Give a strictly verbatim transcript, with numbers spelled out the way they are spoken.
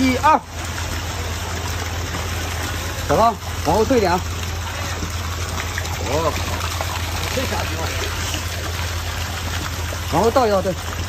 一二，小高，往后退一点啊！我靠，这下去了，往后倒一倒，对。